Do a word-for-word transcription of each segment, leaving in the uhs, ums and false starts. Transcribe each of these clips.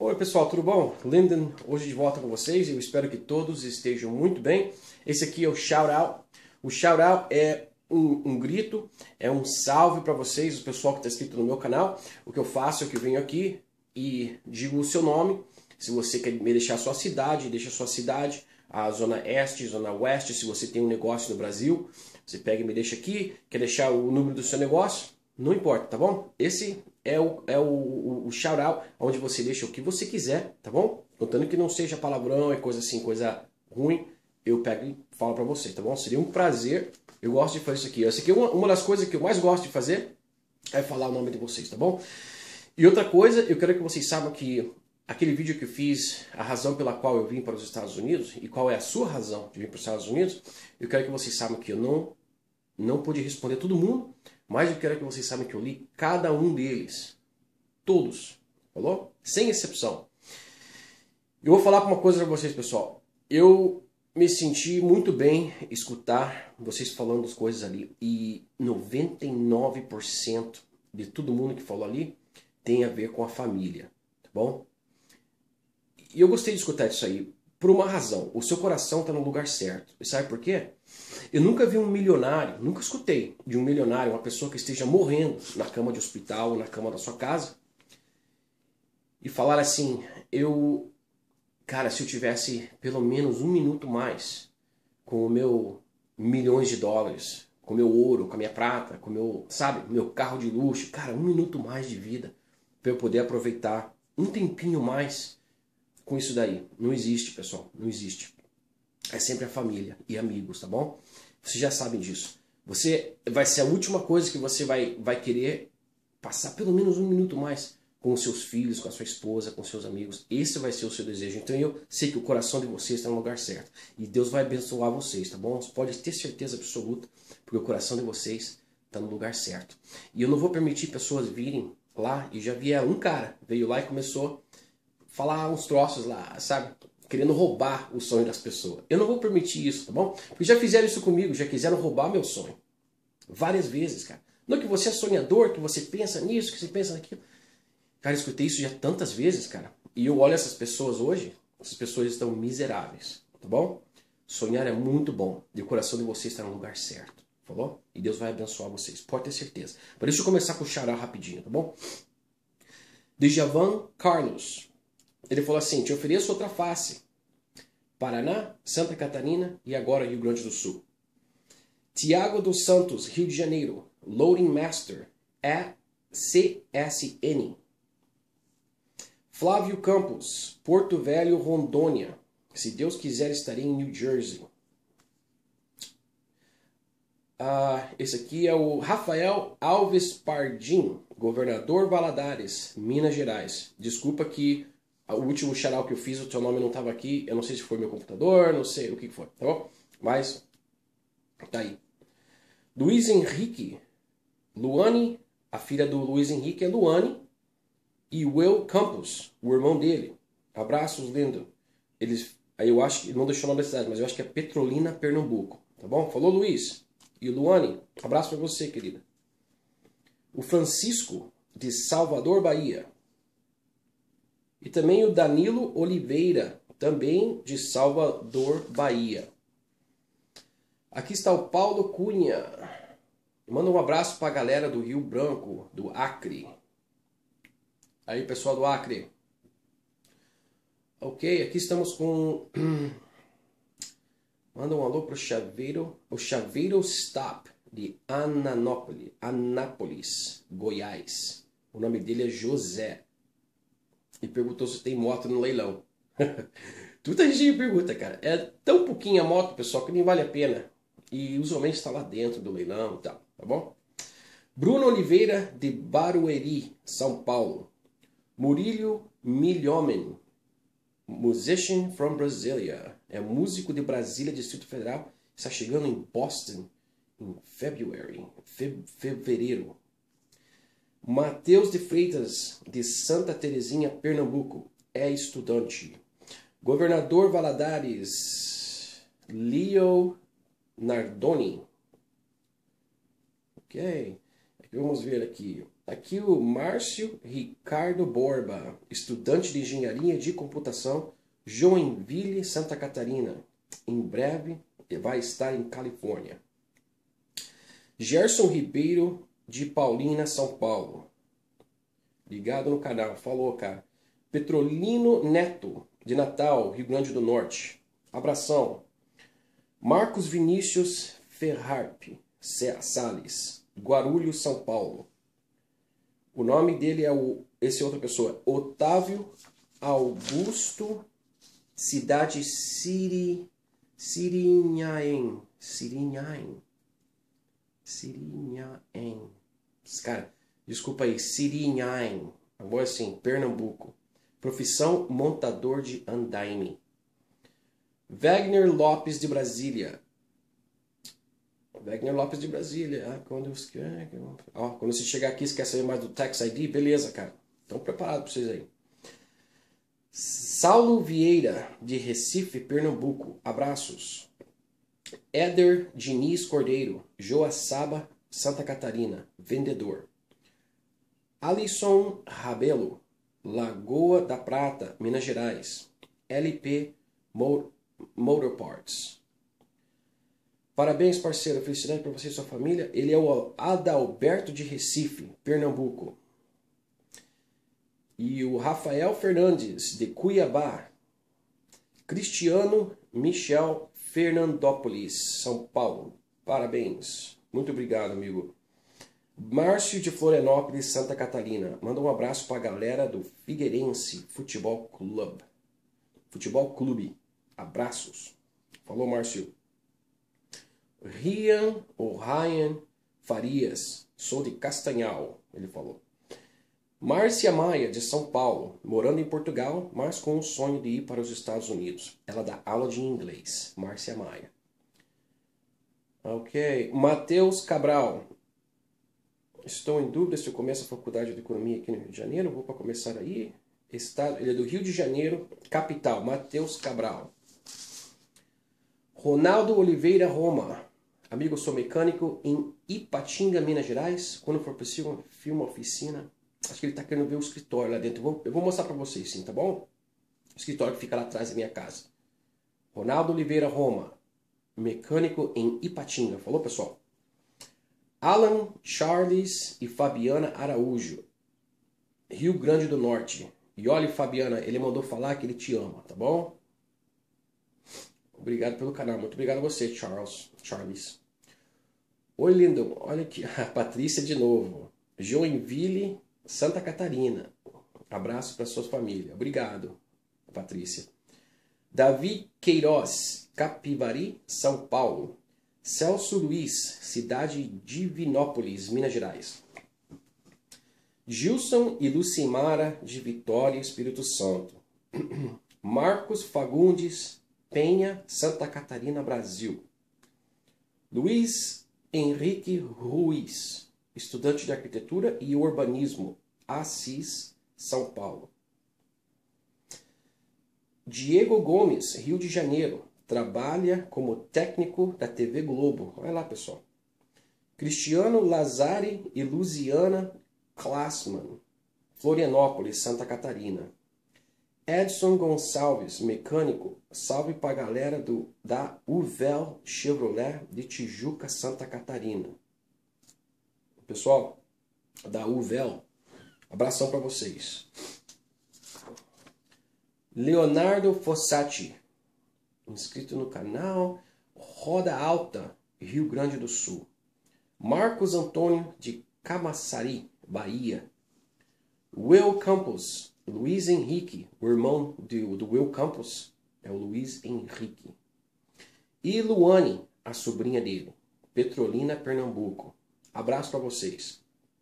Oi pessoal, tudo bom? Linden hoje de volta com vocês. Eu espero que todos estejam muito bem. Esse aqui é o shout out. O shout out é um, um grito, é um salve para vocês, o pessoal que está inscrito no meu canal. O que eu faço é que eu venho aqui e digo o seu nome. Se você quer me deixar a sua cidade, deixa a sua cidade, a zona este, zona oeste. Se você tem um negócio no Brasil, você pega e me deixa aqui. Quer deixar o número do seu negócio? Não importa, tá bom? Esse é o, é o, o, o shout-out, onde você deixa o que você quiser, tá bom? Contando que não seja palavrão, é coisa assim, coisa ruim, eu pego e falo pra você, tá bom? Seria um prazer, eu gosto de fazer isso aqui. Essa aqui é uma, uma das coisas que eu mais gosto de fazer, é falar o nome de vocês, tá bom? E outra coisa, eu quero que vocês saibam que aquele vídeo que eu fiz, a razão pela qual eu vim para os Estados Unidos, e qual é a sua razão de vir para os Estados Unidos, eu quero que vocês saibam que eu não, não pude responder todo mundo, mas eu quero que vocês saibam que eu li cada um deles. Todos. Falou? Sem exceção. Eu vou falar uma coisa para vocês, pessoal. Eu me senti muito bem escutar vocês falando as coisas ali. E noventa e nove por cento de todo mundo que falou ali tem a ver com a família. Tá bom? E eu gostei de escutar isso aí. Por uma razão. O seu coração está no lugar certo. E sabe por quê? Eu nunca vi um milionário, nunca escutei de um milionário, uma pessoa que esteja morrendo na cama de hospital, na cama da sua casa, e falar assim, eu, cara, se eu tivesse pelo menos um minuto mais com o meu milhões de dólares, com o meu ouro, com a minha prata, com o meu, sabe, meu carro de luxo, cara, um minuto mais de vida, para eu poder aproveitar um tempinho mais com isso daí. Não existe, pessoal, não existe. É sempre a família e amigos, tá bom? Vocês já sabem disso. Você vai ser a última coisa que você vai, vai querer passar pelo menos um minuto mais com os seus filhos, com a sua esposa, com seus amigos. Esse vai ser o seu desejo. Então eu sei que o coração de vocês está no lugar certo. E Deus vai abençoar vocês, tá bom? Você pode ter certeza absoluta, porque o coração de vocês está no lugar certo. E eu não vou permitir pessoas virem lá, e já vi um cara, veio lá e começou a falar uns troços lá, sabe? Querendo roubar o sonho das pessoas. Eu não vou permitir isso, tá bom? Porque já fizeram isso comigo, já quiseram roubar meu sonho. Várias vezes, cara. Não que você é sonhador, que você pensa nisso, que você pensa naquilo. Cara, eu escutei isso já tantas vezes, cara. E eu olho essas pessoas hoje, essas pessoas estão miseráveis, tá bom? Sonhar é muito bom. E o coração de vocês está no lugar certo, falou? E Deus vai abençoar vocês, pode ter certeza. Mas deixa eu começar com o xará rapidinho, tá bom? Djavan Carlos. Ele falou assim, te ofereço outra face. Paraná, Santa Catarina e agora Rio Grande do Sul. Tiago dos Santos, Rio de Janeiro. Loading Master, E C S N. Flávio Campos, Porto Velho, Rondônia. Se Deus quiser, estarei em New Jersey. Ah, esse aqui é o Rafael Alves Pardim, Governador Valadares, Minas Gerais. Desculpa que o último shout-out que eu fiz, o teu nome não estava aqui. Eu não sei se foi meu computador, não sei o que foi, tá bom? Mas, tá aí. Luiz Henrique. Luane, a filha do Luiz Henrique é Luane. E Will Campos, o irmão dele. Abraços, lindo. Eles, aí eu acho que, não deixou o nome da cidade, mas eu acho que é Petrolina, Pernambuco. Tá bom? Falou, Luiz. E Luane, abraço pra você, querida. O Francisco, de Salvador, Bahia. E também o Danilo Oliveira, também de Salvador, Bahia. Aqui está o Paulo Cunha. Manda um abraço para a galera do Rio Branco, do Acre. Aí, pessoal do Acre. Ok, aqui estamos com... Manda um alô para o Chaveiro, o Chaveiro Stop, de Ananópolis, Anápolis, Goiás. O nome dele é José. E perguntou se tem moto no leilão. Muita gente me pergunta, cara. É tão pouquinha a moto, pessoal, que nem vale a pena. E usualmente está lá dentro do leilão e tal, tá bom? Bruno Oliveira, de Barueri, São Paulo. Murílio Milhomen, musician from Brasília. É músico de Brasília, Distrito Federal. Está chegando em Boston em February, fe fevereiro. Matheus de Freitas, de Santa Terezinha, Pernambuco, é estudante. Governador Valadares, Leo Nardoni. Ok. Vamos ver aqui. Aqui o Márcio Ricardo Borba, estudante de engenharia de computação, Joinville, Santa Catarina. Em breve vai estar em Califórnia. Gerson Ribeiro de Paulínia, São Paulo. Ligado no canal. Falou, cara. Petrolino Neto, de Natal, Rio Grande do Norte. Abração. Marcos Vinícius Ferrarpe Salles, Guarulhos, São Paulo. O nome dele é o... Esse é outra pessoa. Otávio Augusto, cidade Siri... Sirinhaém. Sirinhaém. Sirinhaém. Cara, desculpa aí. Sirinhaém. Agora sim, Pernambuco. Profissão montador de andaime. Wagner Lopes de Brasília. Wagner Lopes de Brasília. Ah, quando, ó, quando você chegar aqui, você quer saber mais do Tax I D? Beleza, cara. Estão preparados para vocês aí. Saulo Vieira, de Recife, Pernambuco. Abraços. Éder Diniz Cordeiro, Joaçaba, Santa Catarina. Vendedor. Alisson Rabelo, Lagoa da Prata, Minas Gerais. L P Motor Parts. Parabéns, parceiro. Felicidade para você e sua família. Ele é o Adalberto de Recife, Pernambuco. E o Rafael Fernandes, de Cuiabá. Cristiano Michel Fernandópolis, São Paulo. Parabéns. Muito obrigado, amigo. Márcio de Florianópolis, Santa Catarina. Manda um abraço para a galera do Figueirense Futebol Clube. Futebol Clube. Abraços. Falou, Márcio. Rian ou Ryan Farias. Sou de Castanhal, ele falou. Márcia Maia, de São Paulo, morando em Portugal, mas com o sonho de ir para os Estados Unidos. Ela dá aula de inglês. Márcia Maia. Ok. Matheus Cabral. Estou em dúvida se eu começo a faculdade de economia aqui no Rio de Janeiro. Vou para começar aí. Estado, ele é do Rio de Janeiro, capital. Matheus Cabral. Ronaldo Oliveira Roma. Amigo, sou mecânico em Ipatinga, Minas Gerais. Quando for possível, filma oficina. Acho que ele está querendo ver o escritório lá dentro. Eu vou, eu vou mostrar para vocês, sim, tá bom? O escritório que fica lá atrás da minha casa. Ronaldo Oliveira Roma. Mecânico em Ipatinga. Falou, pessoal? Alan Charles e Fabiana Araújo. Rio Grande do Norte. E olha, Fabiana, ele mandou falar que ele te ama, tá bom? Obrigado pelo canal. Muito obrigado a você, Charles. Charles. Oi, lindo. Olha aqui. A Patrícia de novo. Joinville, Santa Catarina. Abraço para sua família. Obrigado, Patrícia. Davi Queiroz, Capivari, São Paulo. Celso Luiz, cidade de Divinópolis, Minas Gerais. Gilson e Lucimara, de Vitória, Espírito Santo. Marcos Fagundes Penha, Santa Catarina, Brasil. Luiz Henrique Ruiz, estudante de arquitetura e urbanismo, Assis, São Paulo. Diego Gomes, Rio de Janeiro, trabalha como técnico da T V Globo. Olha lá, pessoal. Cristiano Lazari e Luziana Klassman, Florianópolis, Santa Catarina. Edson Gonçalves, mecânico, salve para a galera do, da Uvel Chevrolet de Tijuca, Santa Catarina. Pessoal, da Uvel, abração para vocês. Leonardo Fossati, inscrito no canal, Roda Alta, Rio Grande do Sul. Marcos Antônio de Camaçari, Bahia. Will Campos, Luiz Henrique, o irmão do, do Will Campos é o Luiz Henrique. E Luane, a sobrinha dele, Petrolina, Pernambuco. Abraço para vocês.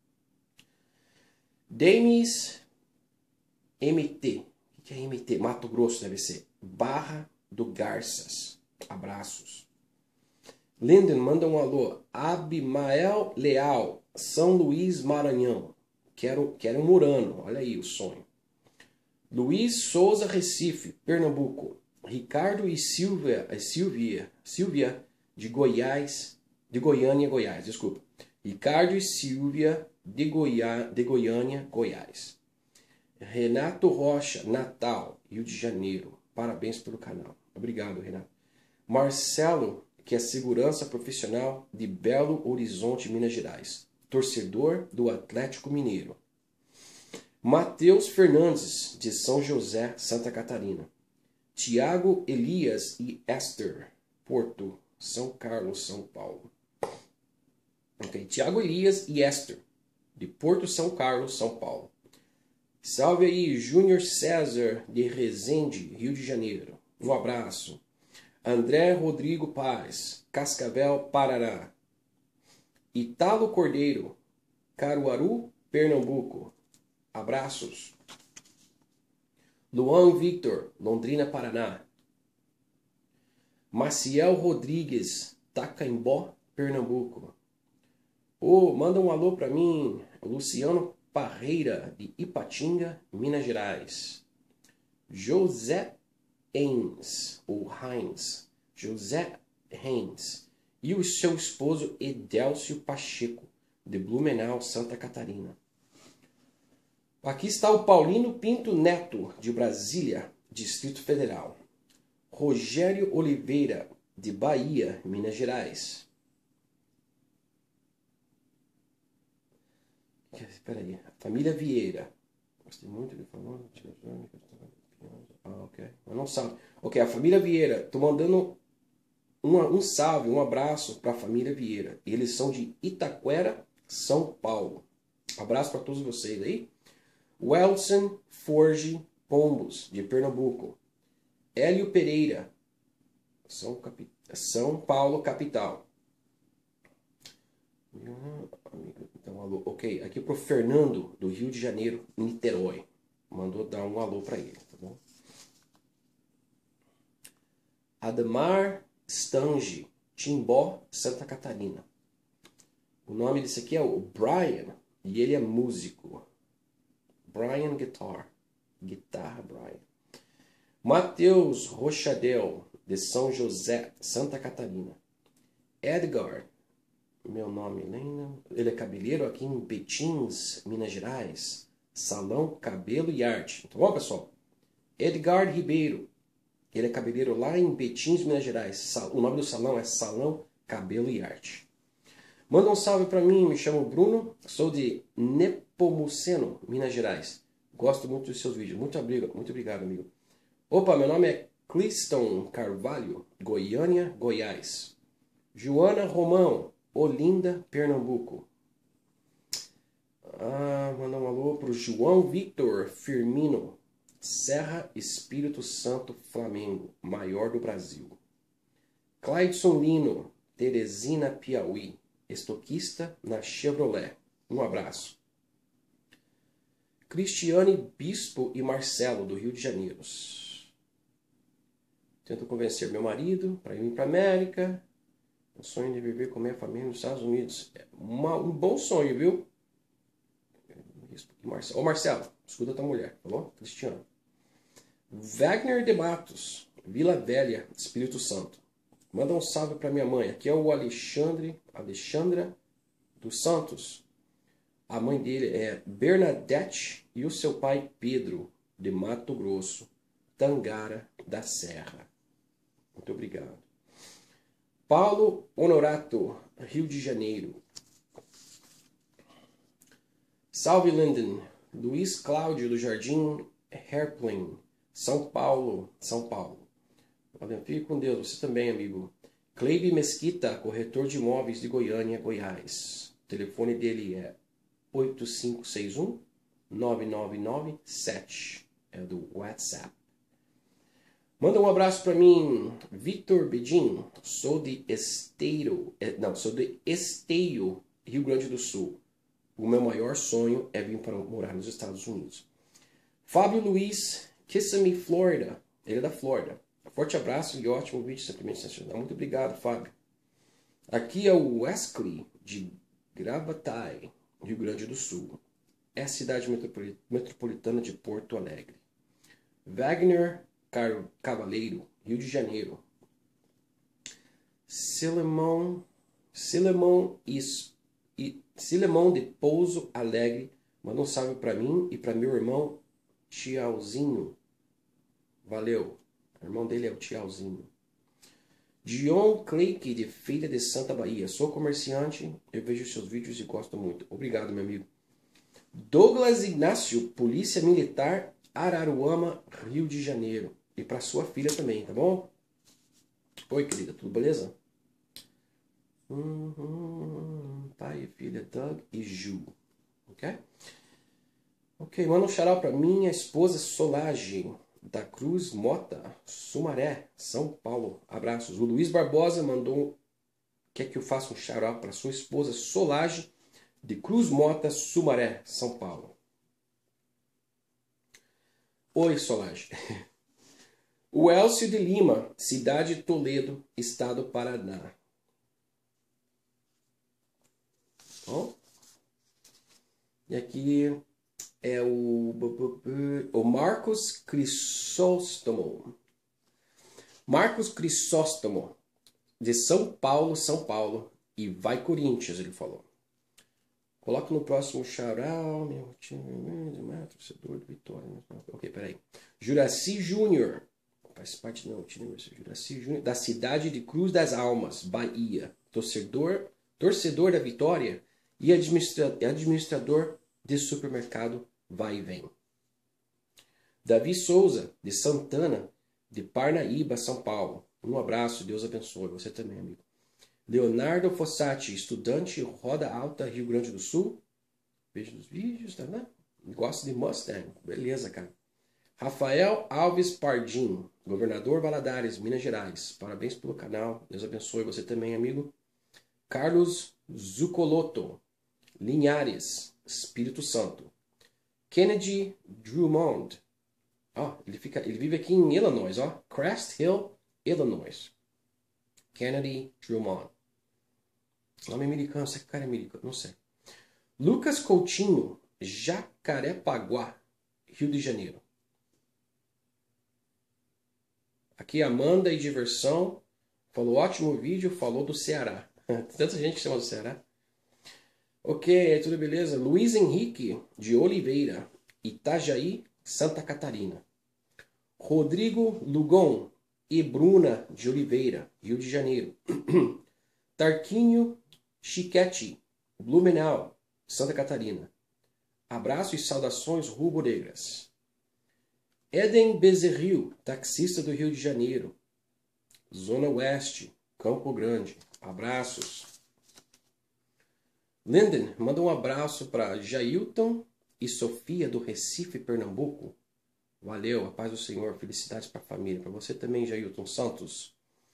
Demis M T. O que é M T? Mato Grosso deve ser. Barra do Garças. Abraços. Linden, manda um alô. Abimael Leal, São Luís, Maranhão. Quero, quero um Murano. Olha aí o sonho. Luiz Souza, Recife, Pernambuco. Ricardo e Silvia, Silvia, Silvia de Goiás, de Goiânia, Goiás, desculpa. Ricardo e Silvia de, Goiá, de Goiânia, Goiás. Renato Rocha, Natal, Rio de Janeiro. Parabéns pelo canal. Obrigado, Renato. Marcelo, que é segurança profissional de Belo Horizonte, Minas Gerais. Torcedor do Atlético Mineiro. Matheus Fernandes, de São José, Santa Catarina. Tiago Elias e Esther, Porto, São Carlos, São Paulo. Ok, Tiago Elias e Esther, de Porto, São Carlos, São Paulo. Salve aí, Júnior César, de Resende, Rio de Janeiro. Um abraço. André Rodrigo Paz, Cascavel, Paraná. Italo Cordeiro, Caruaru, Pernambuco. Abraços. Luan Victor, Londrina, Paraná. Maciel Rodrigues, Tacaimbó, Pernambuco. Oh, manda um alô para mim, Luciano Parreira, de Ipatinga, Minas Gerais. José Heinz, ou Heinz, José Heinz. E o seu esposo Edélcio Pacheco, de Blumenau, Santa Catarina. Aqui está o Paulino Pinto Neto, de Brasília, Distrito Federal. Rogério Oliveira, de Bahia, Minas Gerais. Espera aí. Família Vieira. Gostei muito de falar. Ah, ok. Mas não sabe. Ok, a família Vieira. Estou mandando um, um salve, um abraço para a família Vieira. Eles são de Itaquera, São Paulo. Abraço para todos vocês aí. Welson Forge Pombos, de Pernambuco. Hélio Pereira, São, Capi... São Paulo, capital. Então, alô. Ok, aqui pro Fernando, do Rio de Janeiro, Niterói. Mandou dar um alô para ele, tá bom? Ademar Stange, Timbó, Santa Catarina. O nome desse aqui é o Brian, e ele é músico. Brian Guitar. Guitarra Brian. Matheus Rochadel, de São José, Santa Catarina. Edgar, meu nome, ele é cabeleireiro aqui em Betins, Minas Gerais. Salão Cabelo e Arte. Tá bom, pessoal? Edgar Ribeiro, ele é cabeleireiro lá em Betins, Minas Gerais. O nome do salão é Salão Cabelo e Arte. Manda um salve para mim, me chamo Bruno, sou de Nepomuceno, Minas Gerais. Gosto muito dos seus vídeos. Muito obrigado, muito obrigado, amigo. Opa, meu nome é Cliston Carvalho, Goiânia, Goiás. Joana Romão, Olinda, Pernambuco. Ah, mandar um alô para o João Victor Firmino, Serra Espírito Santo, Flamengo, maior do Brasil. Clayson Lino, Teresina, Piauí, estoquista na Chevrolet. Um abraço. Cristiane Bispo e Marcelo, do Rio de Janeiro. Tento convencer meu marido para ir para a América. O sonho de viver com minha família nos Estados Unidos. É uma, um bom sonho, viu? Ô Marcelo, escuta a tua mulher, tá bom? Cristiano. Wagner de Matos, Vila Velha, Espírito Santo. Manda um salve para minha mãe. Aqui é o Alexandre, Alexandra dos Santos. A mãe dele é Bernadette e o seu pai Pedro, de Mato Grosso, Tangara da Serra. Muito obrigado. Paulo Honorato, Rio de Janeiro. Salve, Linden. Luiz Cláudio, do Jardim Hairplane, São Paulo, São Paulo. Fique com Deus, você também, amigo. Cleibe Mesquita, corretor de imóveis de Goiânia, Goiás. O telefone dele é oito cinco seis um, nove nove nove sete. É do WhatsApp. Manda um abraço para mim, Victor Bedin. Sou de Esteiro, não, sou de Esteio, Rio Grande do Sul. O meu maior sonho é vir para morar nos Estados Unidos. Fábio Luiz, Kissimmee, Flórida. Ele é da Flórida. Forte abraço e ótimo vídeo, simplesmente sensacional. Muito obrigado, Fábio. Aqui é o Wesley, de Gravataí, Rio Grande do Sul. É a cidade metropolitana de Porto Alegre. Wagner Car Cavaleiro, Rio de Janeiro. Silemão, Silemão e Silemão de Pouso Alegre. Manda um salve para mim e para meu irmão Tiauzinho. Valeu. O irmão dele é o Tiauzinho. Dion Cleike, de Feira de Santa Bahia. Sou comerciante, eu vejo seus vídeos e gosto muito. Obrigado, meu amigo. Douglas Ignácio, Polícia Militar, Araruama, Rio de Janeiro. E para sua filha também, tá bom? Oi, querida, tudo beleza? Uhum, pai e filha, Doug e Ju. Ok? Ok, manda um xará para minha esposa Solage, da Cruz Mota, Sumaré, São Paulo. Abraços. O Luiz Barbosa mandou, quer que eu faça um xará para sua esposa Solage, de Cruz Mota, Sumaré, São Paulo. Oi, Solage. O Elcio de Lima, cidade de Toledo, estado do Paraná. Bom, e aqui é o, o Marcos Crisóstomo. Marcos Crisóstomo, de São Paulo, São Paulo. E vai Corinthians, ele falou. Coloca no próximo charal, meu time, torcedor do Vitória. Ok, peraí. Juraci Júnior. Faz parte não, time Juraci Júnior. Da cidade de Cruz das Almas, Bahia. Torcedor, torcedor da Vitória e administra, administrador de supermercado Vai e Vem. Davi Souza, de Santana, de Parnaíba, São Paulo. Um abraço, Deus abençoe. Você também, amigo. Leonardo Fossati, estudante, Roda Alta, Rio Grande do Sul. Veja nos vídeos, tá vendo? Gosta de Mustang. Beleza, cara. Rafael Alves Pardim, governador Valadares, Minas Gerais. Parabéns pelo canal. Deus abençoe você também, amigo. Carlos Zucoloto, Linhares, Espírito Santo. Kennedy Drummond. Ó, ele, fica, ele vive aqui em Illinois, ó. Crest Hill, Illinois. Kennedy Drummond. Nome americano, será que o cara é americano? Não sei. Lucas Coutinho, Jacarepaguá, Rio de Janeiro. Aqui Amanda e Diversão. Falou ótimo vídeo, falou do Ceará. Tanta gente que chama do Ceará. Ok, tudo beleza? Luiz Henrique de Oliveira, Itajaí, Santa Catarina. Rodrigo Lugon e Bruna de Oliveira, Rio de Janeiro. Tarquinho Chiquete, Blumenau, Santa Catarina. Abraço e saudações rubro-negras. Eden Bezerril, taxista do Rio de Janeiro. Zona Oeste, Campo Grande. Abraços. Linden, manda um abraço para Jailton e Sofia do Recife, Pernambuco. Valeu, a paz do Senhor, felicidades para a família. Para você também, Jailton Santos.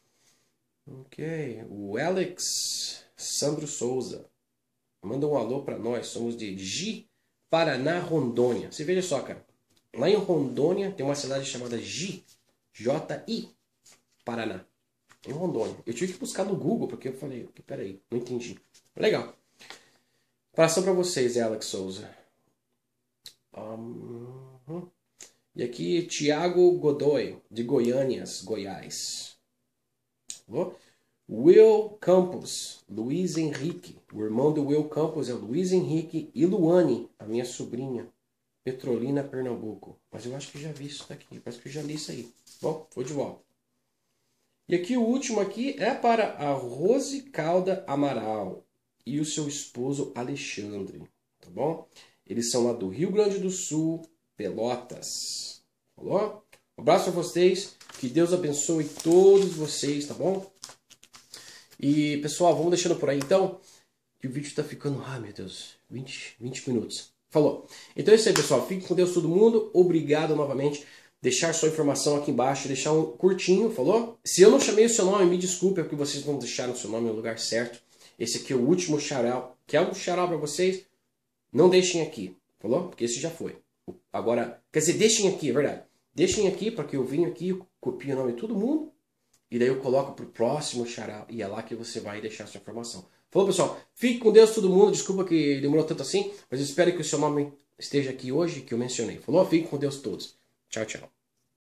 Ok, o Alex Sandro Souza. Manda um alô para nós, somos de Ji, Paraná, Rondônia. Você veja só, cara. Lá em Rondônia tem uma cidade chamada Ji, J I, Paraná. Em Rondônia. Eu tive que buscar no Google, porque eu falei, peraí, não entendi. Legal. Abração para vocês, Alex Souza. Um, e aqui, Tiago Godoy, de Goiânias, Goiás. Falou? Will Campos, Luiz Henrique. O irmão do Will Campos é o Luiz Henrique e Luane, a minha sobrinha. Petrolina, Pernambuco. Mas eu acho que já vi isso daqui. Parece que eu já li isso aí. Bom, vou de volta. E aqui o último aqui é para a Rose Calda Amaral e o seu esposo Alexandre. Tá bom? Eles são lá do Rio Grande do Sul, Pelotas. Falou? Um abraço para vocês. Que Deus abençoe todos vocês, tá bom? E, pessoal, vamos deixando por aí, então. Que o vídeo tá ficando... Ai, meu Deus. vinte, vinte minutos. Falou. Então é isso aí, pessoal. Fique com Deus todo mundo. Obrigado novamente. Deixar sua informação aqui embaixo. Deixar um curtinho, falou? Se eu não chamei o seu nome, me desculpe. É porque vocês não deixaram o seu nome no lugar certo. Esse aqui é o último charal. Quer um charal para vocês? Não deixem aqui. Falou? Porque esse já foi. Agora, quer dizer, deixem aqui, é verdade. Deixem aqui para que eu venha aqui, copie o nome de todo mundo. E daí eu coloco para o próximo charal. E é lá que você vai deixar sua informação. Falou, pessoal? Fique com Deus todo mundo. Desculpa que demorou tanto assim. Mas eu espero que o seu nome esteja aqui hoje, que eu mencionei. Falou? Fique com Deus todos. Tchau, tchau.